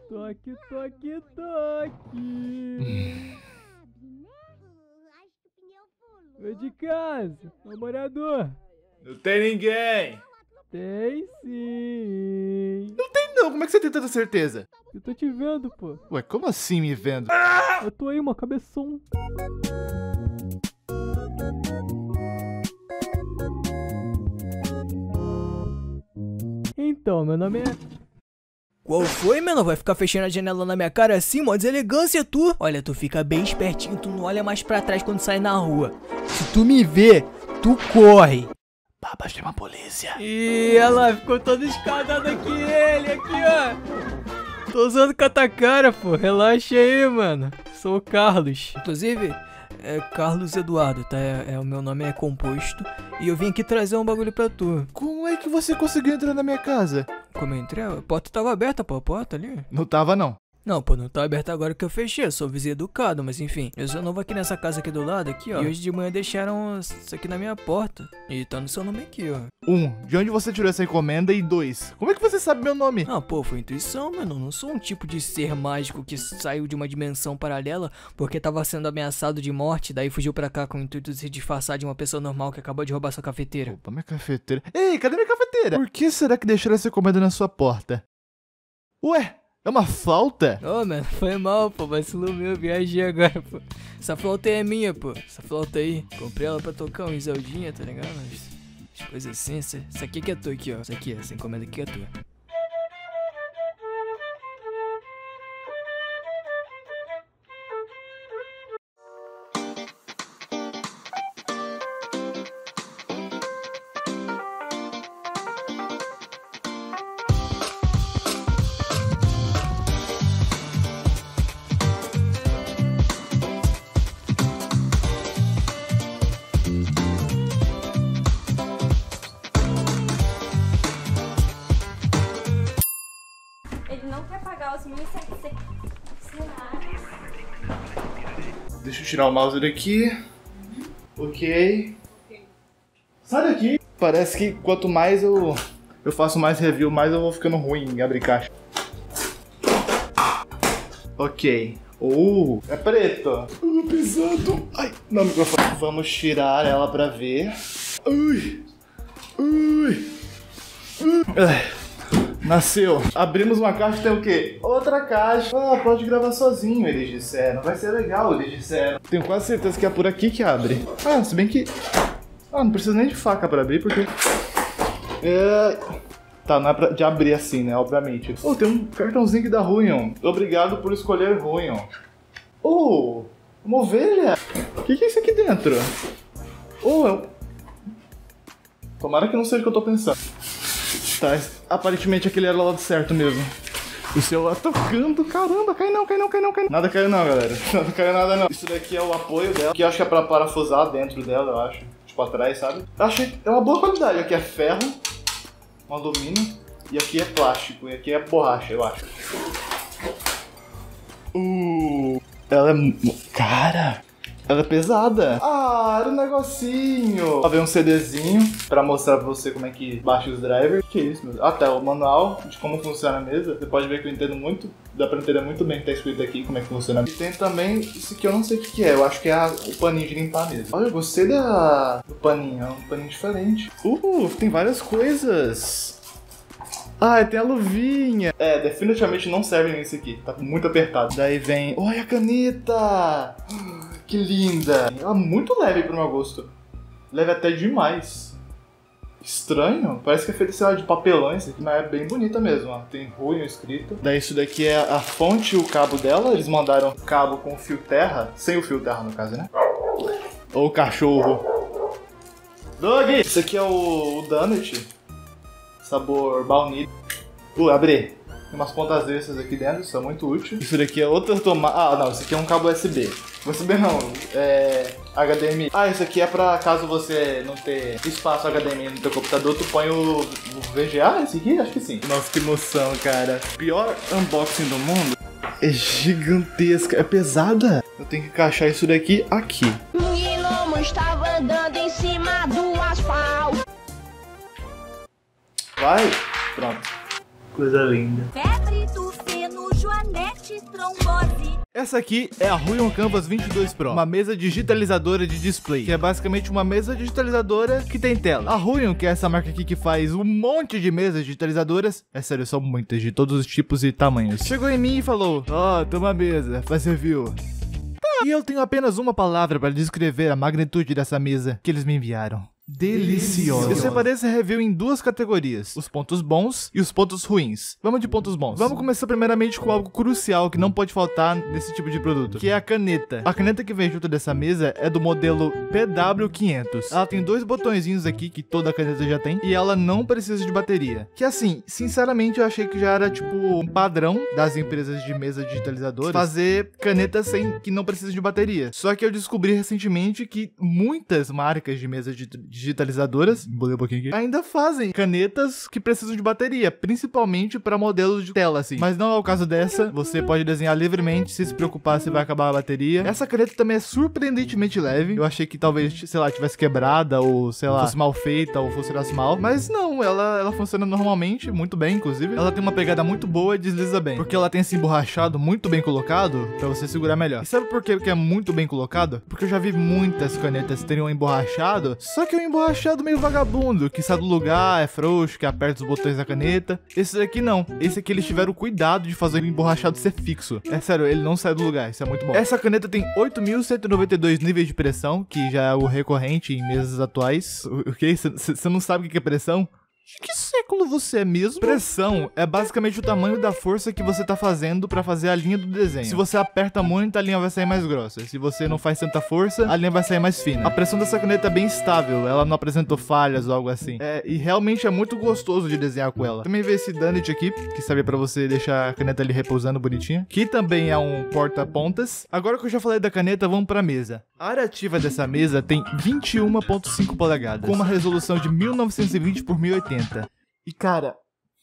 Toque, toque, toque. Oi de casa, namorador. Não tem ninguém. Tem sim. Não tem não, como é que você tem tanta certeza? Eu tô te vendo, pô. Ué, como assim me vendo? Eu tô aí, uma cabeção. Então, meu nome é... Qual foi, menor? Vai ficar fechando a janela na minha cara assim? Mó deselegância, tu. Olha, tu fica bem espertinho, tu não olha mais pra trás quando sai na rua. Se tu me vê, tu corre. Baba, chama a polícia. Ih, olha lá, ficou todo escaldado aqui ele, aqui, ó. Tô usando catacara, pô. Relaxa aí, mano. Sou o Carlos. Inclusive, é Carlos Eduardo, tá? O meu nome é composto. E eu vim aqui trazer um bagulho pra tu. Como é que você conseguiu entrar na minha casa? Como eu entrei? A porta tava aberta, pô, a porta ali. Não tava, não. Não, pô, não tá aberta agora que eu fechei, eu sou vizinho educado, mas enfim. Eu sou novo aqui nessa casa aqui do lado, aqui, ó. E hoje de manhã deixaram isso aqui na minha porta. E tá no seu nome aqui, ó. 1. De onde você tirou essa encomenda? E 2. Como é que você sabe meu nome? Ah, pô, foi intuição, mano. Não sou um tipo de ser mágico que saiu de uma dimensão paralela porque tava sendo ameaçado de morte, daí fugiu pra cá com o intuito de se disfarçar de uma pessoa normal que acabou de roubar sua cafeteira. Opa, minha cafeteira. Ei, cadê minha cafeteira? Por que será que deixaram essa encomenda na sua porta? Ué, é uma flauta? Ô, mano, foi mal, pô, vacilou meu, viajei agora, pô. Essa flauta aí é minha, pô. Essa flauta aí, comprei ela pra tocar um Zeldinha, tá ligado? As coisas assim, essa aqui que é tua aqui, ó. Essa aqui, essa encomenda aqui é tua. Ele não quer pagar os 1.700 reais. Deixa eu tirar o mouse daqui. Ok. Sai daqui. Parece que quanto mais eu faço mais review, mais eu vou ficando ruim em abrir caixa. Ok. É preto. Pesado. Ai, não, microfone. Vamos tirar ela pra ver. Ui. Ai. Nasceu. Abrimos uma caixa, tem o quê? Outra caixa. Ah, pode gravar sozinho, eles disseram. Vai ser legal, eles disseram. Tenho quase certeza que é por aqui que abre. Ah, se bem que... Ah, não precisa nem de faca pra abrir, porque... Tá, não é de abrir assim, né? Obviamente. Oh, tem um cartãozinho que dá Ruion. Obrigado por escolher Ruion. Oh, uma ovelha. O que é isso aqui dentro? Oh, Tomara que não seja o que eu tô pensando. Tá, aparentemente aquele era o lado certo mesmo. O celular tocando, caramba, cai não. Nada caiu não, galera. Não caiu nada não. Isso daqui é o apoio dela, que eu acho que é pra parafusar dentro dela, eu acho. Tipo atrás, sabe? Achei, é uma boa qualidade. Aqui é ferro, um alumínio, e aqui é plástico, e aqui é borracha, eu acho. Ela é... Cara... Ela é pesada. Ah, era um negocinho. Vem um CDzinho pra mostrar pra você como é que baixa os drivers. Que isso, meu Deus. Ah, tá. O manual de como funciona a mesa. Você pode ver que eu entendo muito. Dá pra entender muito bem o que tá escrito aqui, como é que funciona. E tem também isso aqui, eu não sei o que é. Eu acho que é o paninho de limpar a mesa. Olha, eu gostei do paninho. É um paninho diferente. Tem várias coisas. Ah, tem a luvinha. É, definitivamente não serve nisso aqui. Tá muito apertado. Daí vem... Olha a caneta! Que linda! Ela é muito leve pro meu gosto. Leve até demais. Estranho. Parece que é feito, sei lá, de papelão isso aqui, mas é bem bonita mesmo, ó. Tem Ruion escrito. Daí isso daqui é a fonte e o cabo dela. Eles mandaram o cabo com fio terra. Sem o fio terra, no caso, né? Ou o cachorro. Dog! Esse aqui é o Donut. Sabor baunilha. Abri. Tem umas pontas dessas aqui dentro, são muito úteis. Isso daqui é outra tomada. Ah, não, isso aqui é um cabo USB. USB não, é HDMI. Ah, isso aqui é pra caso você não ter espaço HDMI no teu computador, tu põe o VGA, esse aqui? Acho que sim. Nossa, que emoção, cara. Pior unboxing do mundo. É gigantesca, é pesada. Eu tenho que encaixar isso daqui aqui. Menino estava andando em cima do asfalto. Vai, pronto. Coisa linda. Febre do feno, Joana. X trombose. Essa aqui é a Huion Canvas 22 Pro, uma mesa digitalizadora de display, que é basicamente uma mesa digitalizadora que tem tela. A Huion, que é essa marca aqui que faz um monte de mesas digitalizadoras, é sério, são muitas, de todos os tipos e tamanhos, chegou em mim e falou: ó, toma a mesa, faz review. E eu tenho apenas uma palavra para descrever a magnitude dessa mesa que eles me enviaram. Deliciosa. Eu separei essa review em duas categorias: os pontos bons e os pontos ruins. Vamos de pontos bons. Vamos começar primeiramente com algo crucial que não pode faltar nesse tipo de produto, que é a caneta. A caneta que vem junto dessa mesa é do modelo PW500. Ela tem dois botõezinhos aqui, que toda caneta já tem, e ela não precisa de bateria. Que assim, sinceramente eu achei que já era tipo um padrão das empresas de mesa digitalizadoras fazer canetas que não precisa de bateria. Só que eu descobri recentemente que muitas marcas de mesa digitalizadoras, embolei um pouquinho aqui, ainda fazem canetas que precisam de bateria, principalmente para modelos de tela, assim. Mas não é o caso dessa, você pode desenhar livremente, sem se preocupar se vai acabar a bateria. Essa caneta também é surpreendentemente leve. Eu achei que talvez, sei lá, tivesse quebrada, ou sei lá, fosse mal feita, ou funcionasse mal. Mas não, ela funciona normalmente, muito bem, inclusive. Ela tem uma pegada muito boa e desliza bem, porque ela tem esse emborrachado muito bem colocado, pra você segurar melhor. E sabe por que é muito bem colocado? Porque eu já vi muitas canetas terem um emborrachado, só que um emborrachado meio vagabundo, que sai do lugar, é frouxo, que aperta os botões da caneta. Esse daqui não. Esse aqui eles tiveram cuidado de fazer o emborrachado ser fixo. É sério, ele não sai do lugar, isso é muito bom. Essa caneta tem 8.192 níveis de pressão, que já é o recorrente em mesas atuais. O que? Você não sabe o que é pressão? De que século você é mesmo? Pressão é basicamente o tamanho da força que você tá fazendo pra fazer a linha do desenho. Se você aperta muito, a linha vai sair mais grossa. Se você não faz tanta força, a linha vai sair mais fina. A pressão dessa caneta é bem estável, ela não apresentou falhas ou algo assim. E realmente é muito gostoso de desenhar com ela. Também veio esse Dunnit aqui, que serve pra você deixar a caneta ali repousando bonitinha, que também é um porta-pontas. Agora que eu já falei da caneta, vamos pra mesa. A área ativa dessa mesa tem 21,5 polegadas, com uma resolução de 1920 por 1080. E cara,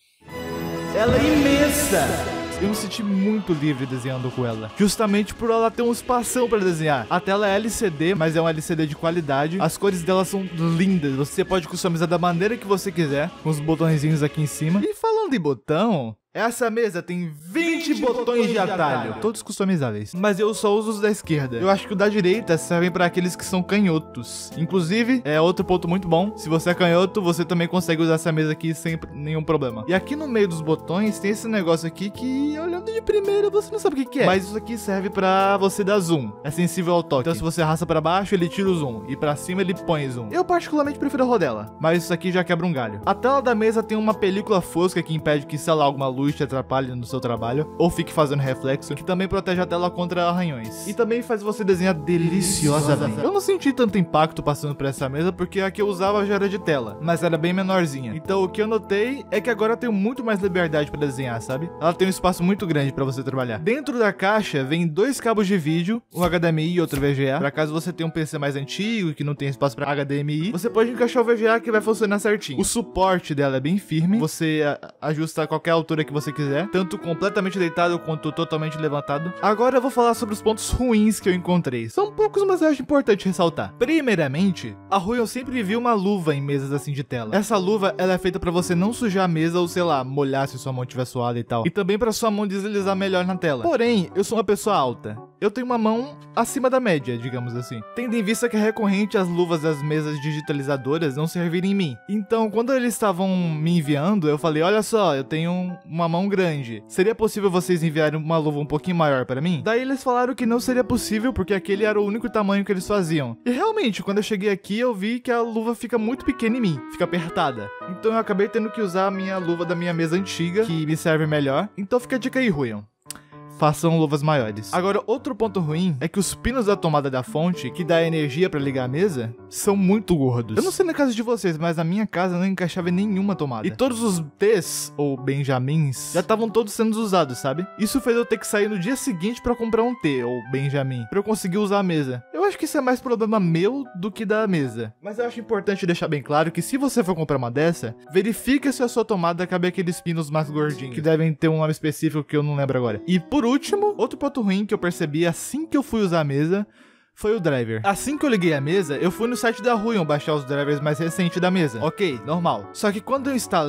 ela é imensa! Eu me senti muito livre desenhando com ela, justamente por ela ter um espação pra desenhar. A tela é LCD, mas é um LCD de qualidade. As cores dela são lindas, você pode customizar da maneira que você quiser, com os botõezinhos aqui em cima. E falando em botão, essa mesa tem 20 botões de atalho, todos customizáveis, mas eu só uso os da esquerda. Eu acho que o da direita servem para aqueles que são canhotos. Inclusive, é outro ponto muito bom: se você é canhoto, você também consegue usar essa mesa aqui sem nenhum problema. E aqui no meio dos botões tem esse negócio aqui que, olhando de primeira, você não sabe o que é. Mas isso aqui serve para você dar zoom, é sensível ao toque. Então se você arrasta para baixo, ele tira o zoom, e para cima ele põe zoom. Eu particularmente prefiro a rodela, mas isso aqui já quebra um galho. A tela da mesa tem uma película fosca que impede que, sei lá, alguma luz te atrapalhe no seu trabalho, ou fique fazendo reflexo, que também protege a tela contra arranhões. E também faz você desenhar deliciosamente. Eu não senti tanto impacto passando por essa mesa, porque a que eu usava já era de tela, mas era bem menorzinha. Então o que eu notei é que agora eu tenho muito mais liberdade pra desenhar, sabe? Ela tem um espaço muito grande pra você trabalhar. Dentro da caixa vem dois cabos de vídeo, um HDMI e outro VGA. Pra caso você tenha um PC mais antigo que não tem espaço pra HDMI, você pode encaixar o VGA que vai funcionar certinho. O suporte dela é bem firme, você ajusta a qualquer altura que você quiser, tanto completamente deitado quanto totalmente levantado. Agora eu vou falar sobre os pontos ruins que eu encontrei. São poucos, mas eu acho importante ressaltar. Primeiramente, a Huion sempre viu uma luva em mesas assim de tela. Essa luva, ela é feita pra você não sujar a mesa ou, sei lá, molhar se sua mão estiver suada e tal. E também pra sua mão deslizar melhor na tela. Porém, eu sou uma pessoa alta. Eu tenho uma mão acima da média, digamos assim. Tendo em vista que é recorrente as luvas das mesas digitalizadoras não servirem em mim. Então, quando eles estavam me enviando, eu falei: olha só, eu tenho uma mão grande. Seria possível vocês enviarem uma luva um pouquinho maior pra mim? Daí eles falaram que não seria possível, porque aquele era o único tamanho que eles faziam. E realmente, quando eu cheguei aqui, eu vi que a luva fica muito pequena em mim, fica apertada. Então eu acabei tendo que usar a minha luva da minha mesa antiga, que me serve melhor. Então fica a dica aí, Huion: façam luvas maiores. Agora, outro ponto ruim é que os pinos da tomada da fonte, que dá energia pra ligar a mesa, são muito gordos. Eu não sei na casa de vocês, mas na minha casa não encaixava em nenhuma tomada. E todos os T's, ou Benjamins, já estavam todos sendo usados, sabe? Isso fez eu ter que sair no dia seguinte pra comprar um T, ou Benjamin, pra eu conseguir usar a mesa. Eu acho que isso é mais problema meu do que da mesa. Mas eu acho importante deixar bem claro que se você for comprar uma dessa, verifique se a sua tomada cabe aqueles pinos mais gordinhos, que devem ter um nome específico que eu não lembro agora. E por último, outro ponto ruim que eu percebi assim que eu fui usar a mesa foi o driver. Assim que eu liguei a mesa, eu fui no site da Huion baixar os drivers mais recentes da mesa. Ok, normal. Só que quando eu instalei,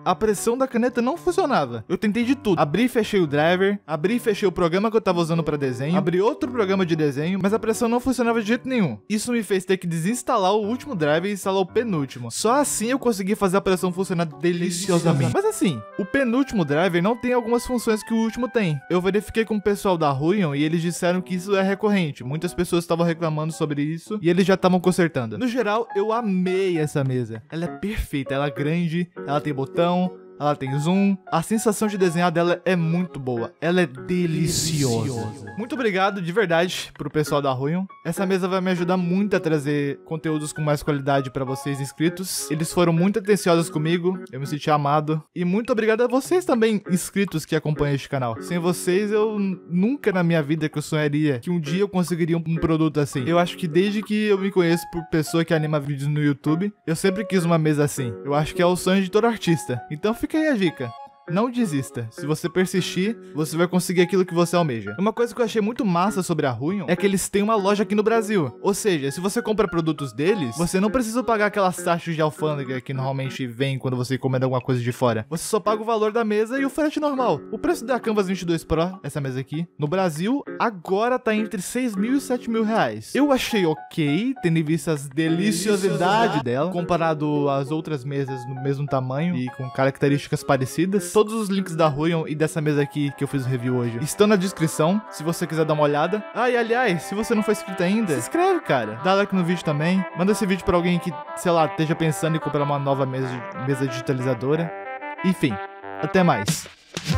a pressão da caneta não funcionava. Eu tentei de tudo. Abri e fechei o driver, abri e fechei o programa que eu tava usando pra desenho, abri outro programa de desenho, mas a pressão não funcionava de jeito nenhum. Isso me fez ter que desinstalar o último driver e instalar o penúltimo. Só assim eu consegui fazer a pressão funcionar deliciosamente. Mas assim, o penúltimo driver não tem algumas funções que o último tem. Eu verifiquei com o pessoal da Ruion e eles disseram que isso é recorrente. Muitas pessoas estavam reclamando sobre isso e eles já estavam consertando. No geral, eu amei essa mesa. Ela é perfeita, ela é grande, ela tem botão, ela tem zoom, a sensação de desenhar dela é muito boa, ela é deliciosa. Muito obrigado de verdade pro pessoal da Ruion. Essa mesa vai me ajudar muito a trazer conteúdos com mais qualidade pra vocês inscritos. Eles foram muito atenciosos comigo, eu me senti amado. E muito obrigado a vocês também, inscritos que acompanham este canal. Sem vocês, eu nunca na minha vida que eu sonharia que um dia eu conseguiria um produto assim. Eu acho que desde que eu me conheço por pessoa que anima vídeos no YouTube, eu sempre quis uma mesa assim. Eu acho que é o sonho de todo artista. Então fica aí a dica. Não desista. Se você persistir, você vai conseguir aquilo que você almeja. Uma coisa que eu achei muito massa sobre a Ruion é que eles têm uma loja aqui no Brasil. Ou seja, se você compra produtos deles, você não precisa pagar aquelas taxas de alfândega que normalmente vem quando você encomenda alguma coisa de fora. Você só paga o valor da mesa e o frete normal. O preço da Canvas 22 Pro, essa mesa aqui, no Brasil, agora tá entre 6 mil e 7 mil reais. Eu achei ok, tendo em vista as deliciosidades dela, comparado às outras mesas no mesmo tamanho e com características parecidas. Todos os links da Ruion e dessa mesa aqui que eu fiz o review hoje estão na descrição, se você quiser dar uma olhada. Ah, e aliás, se você não for inscrito ainda, se inscreve, cara. Dá like no vídeo também. Manda esse vídeo pra alguém que, sei lá, esteja pensando em comprar uma nova mesa digitalizadora. Enfim, até mais.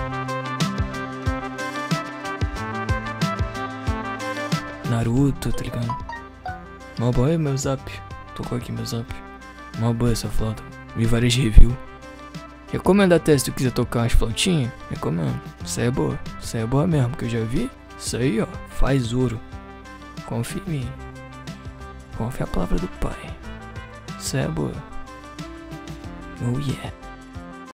Naruto, tá ligado? Mó boa meu zap. Tocou aqui meu zap. Mó boa essa flauta. Vi várias reviews. Recomendo até se tu quiser tocar umas flautinhas. Recomendo. Isso aí é boa. Isso aí é boa mesmo, que eu já vi. Isso aí, ó, faz ouro. Confia em mim. Confia a palavra do pai. Isso aí é boa. Oh yeah.